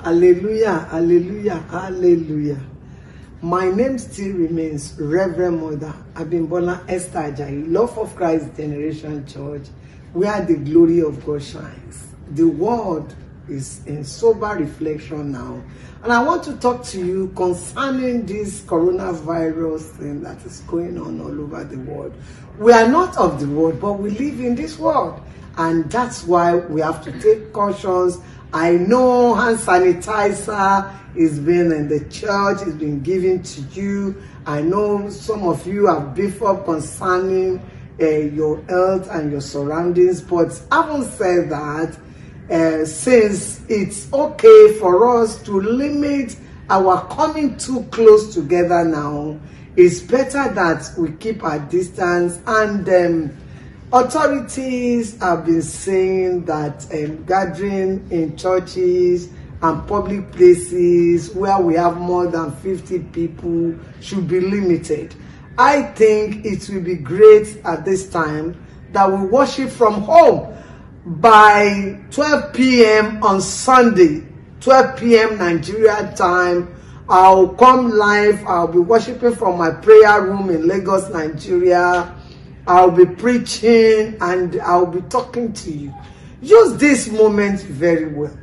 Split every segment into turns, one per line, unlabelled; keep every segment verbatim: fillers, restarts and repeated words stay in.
Hallelujah, hallelujah, hallelujah. My name still remains Reverend Mother Abimbola Esther Ajayi, Love of Christ Generation Church, where the glory of God shines. The world is in sober reflection now. And I want to talk to you concerning this coronavirus thing that is going on all over the world. We are not of the world, but we live in this world. And that's why we have to take cautions. I know hand sanitizer is being in the church, it's been given to you. I know some of you have beefed up concerning uh, your health and your surroundings, but having said that, uh, since it's okay for us to limit our coming too close together now, it's better that we keep our distance. And um, authorities have been saying that um, gathering in churches and public places where we have more than fifty people should be limited. I think it will be great at this time that we worship from home by twelve p m on Sunday, twelve p m Nigeria time. I'll come live. I'll be worshiping from my prayer room in Lagos, Nigeria. I'll be preaching and I'll be talking to you. Use this moment very well.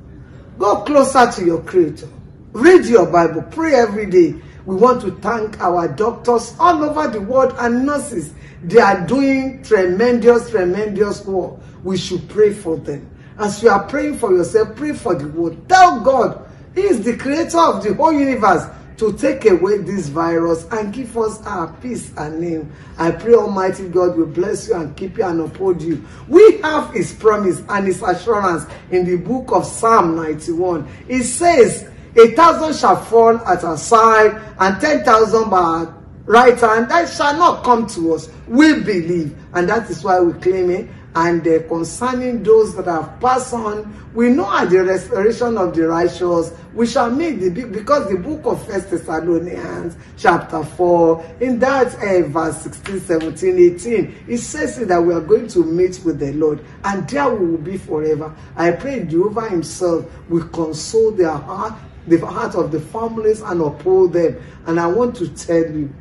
Go closer to your Creator. Read your Bible. Pray every day. We want to thank our doctors all over the world and nurses. They are doing tremendous, tremendous work. We should pray for them. As you are praying for yourself, pray for the world. Tell God He is the creator of the whole universe to take away this virus and give us our peace and name. I pray Almighty God will bless you and keep you and uphold you. We have His promise and His assurance in the book of Psalm ninety-one. It says, a thousand shall fall at our side and ten thousand by our right hand, that shall not come to us. We believe, and that is why we claim it. And uh, concerning those that have passed on, we know at the restoration of the righteous, we shall meet the big, because the book of First Thessalonians chapter four, in that uh, verse sixteen, seventeen, eighteen, it says that we are going to meet with the Lord, and there we will be forever. I pray Jehovah Himself will console their heart, the heart of the families, and uphold them. And I want to tell you,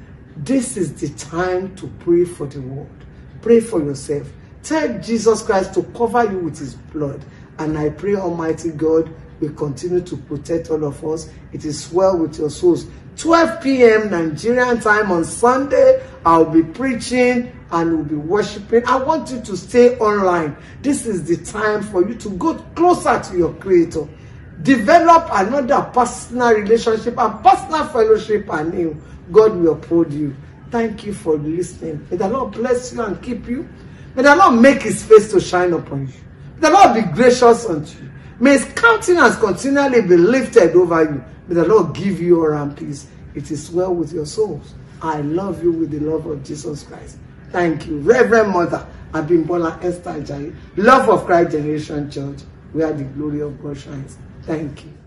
this is the time to pray for the world. Pray for yourself. Tell Jesus Christ to cover you with His blood. And I pray Almighty God will continue to protect all of us. It is well with your souls. twelve p m Nigerian time on Sunday, I'll be preaching and we'll be worshiping. I want you to stay online. This is the time for you to go closer to your Creator. Develop another personal relationship and personal fellowship anew. God will uphold you. Thank you for listening. May the Lord bless you and keep you. May the Lord make His face to shine upon you. May the Lord be gracious unto you. May His countenance continually be lifted over you. May the Lord give you all and peace. It is well with your souls. I love you with the love of Jesus Christ. Thank you. Reverend Mother Abimbola Esther Ajayi, Love of Christ Generation Church, where the glory of God shines. Thank you.